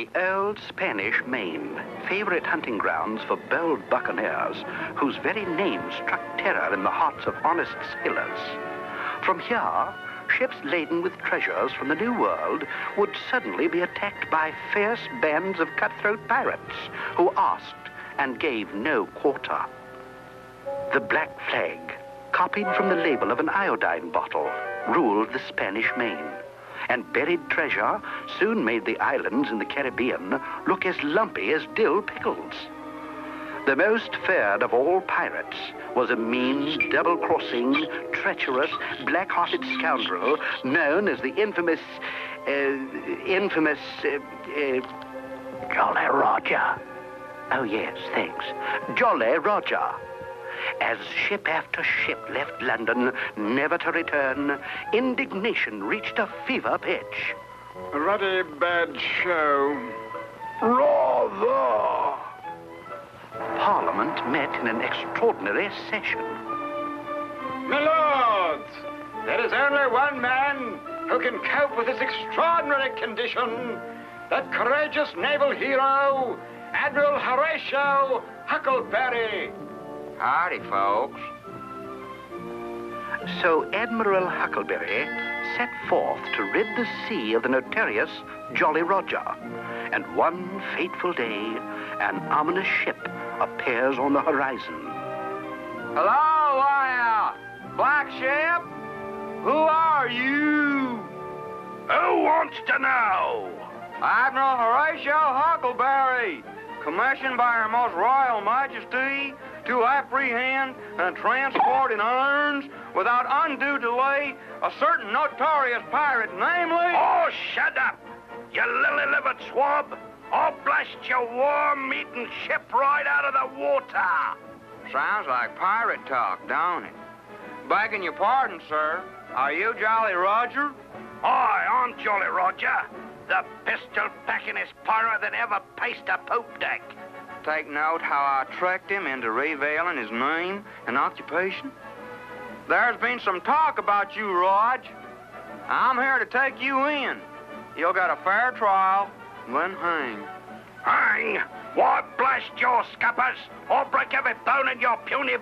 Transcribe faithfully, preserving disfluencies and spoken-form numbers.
The old Spanish Main, favorite hunting grounds for bold buccaneers, whose very name struck terror in the hearts of honest sailors. From here, ships laden with treasures from the New World would suddenly be attacked by fierce bands of cutthroat pirates who asked and gave no quarter. The black flag, copied from the label of an iodine bottle, ruled the Spanish Main, and buried treasure soon made the islands in the Caribbean look as lumpy as dill pickles. The most feared of all pirates was a mean, double-crossing, treacherous, black-hearted scoundrel known as the infamous, uh, infamous, uh, uh, Jolly Roger. Oh, yes, thanks. Jolly Roger. As ship after ship left London, never to return, indignation reached a fever pitch. A ruddy bad show. Rather. Parliament met in an extraordinary session. My lords, there is only one man who can cope with this extraordinary condition. That courageous naval hero, Admiral Horatio Huckleberry. Howdy, folks. So Admiral Huckleberry set forth to rid the sea of the notorious Jolly Roger. And one fateful day, an ominous ship appears on the horizon. Hello there, black ship. Who are you? Who wants to know? Admiral Horatio Huckleberry, commissioned by Her Most Royal Majesty to apprehend and transport in irons without undue delay a certain notorious pirate, namely... Oh, shut up, you lily-livered swab. I'll blast your worm-eating ship right out of the water. Sounds like pirate talk, don't it? Begging your pardon, sir. Are you Jolly Roger? Aye, I'm Jolly Roger, the pistol-packingest pirate that ever paced a poop deck. Take note how I tricked him into revealing his name and occupation. There's been some talk about you, Rog. I'm here to take you in. You'll get a fair trial, then hang. Hang? Why, blast your scuppers! I'll break every bone in your puny